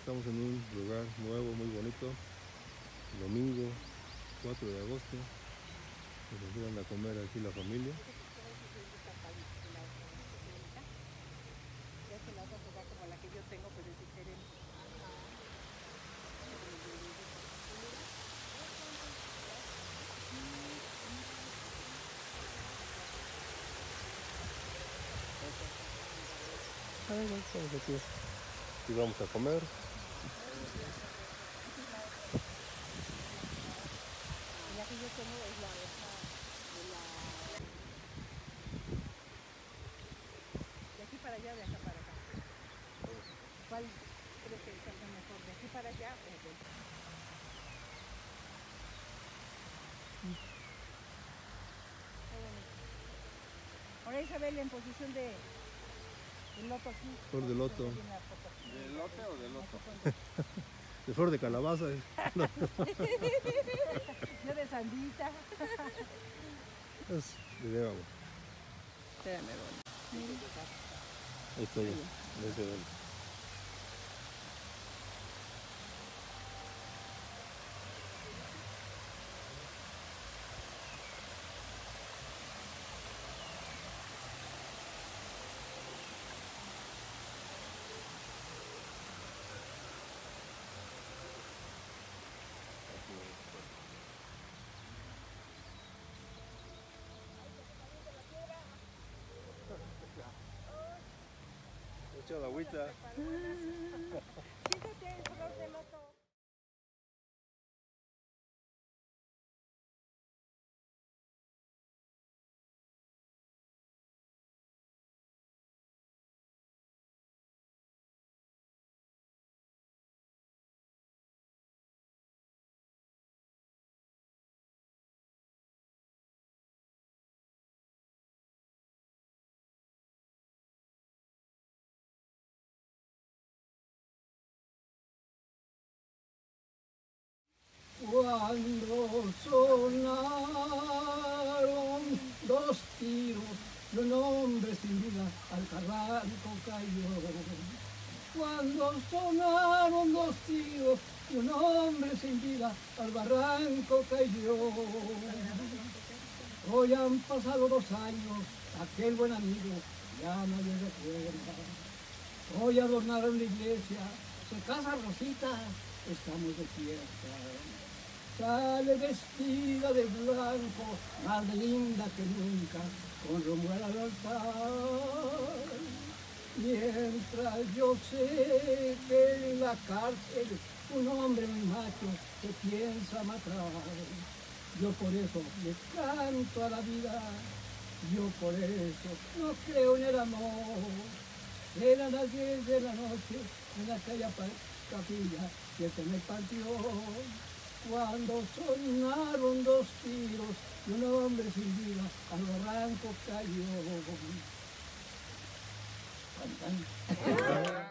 estamos en un lugar nuevo, muy bonito. Domingo 4 de agosto. Nos ayudan a comer aquí la familia. La otra será como la que yo tengo, pero es diferente. Estamos aquí. Y vamos a comer. La que yo tengo es la hoja de la... De aquí para allá, de acá para acá. ¿Cuál crees que salga mejor? ¿De aquí para allá o de...? Ahora Isabel en posición de loto, sí. Flor de loto. ¿De elote o de loto? De flor de calabaza. Yo de sandita. Es de agua. Espérame, bueno. Ahí está ya. Echado agüita. Fíjate, flor de loto. Cuando sonaron dos tiros y un hombre sin vida al carranco cayó. Cuando sonaron dos tiros y un hombre sin vida al barranco cayó. Hoy han pasado 2 años, aquel buen amigo ya nadie recuerda. Hoy adornaron la iglesia, se casa Rosita, estamos de fiesta. Sale vestida de blanco, más linda que nunca, con rumbo al altar. Mientras yo sé que en la cárcel un hombre muy macho se piensa matar. Yo por eso le canto a la vida, yo por eso no creo en el amor. Eran las 10 de la noche en aquella capilla que está en el panteón. Cuando sonaron 2 tiros y un hombre sin vida al barranco cayó. Cantan.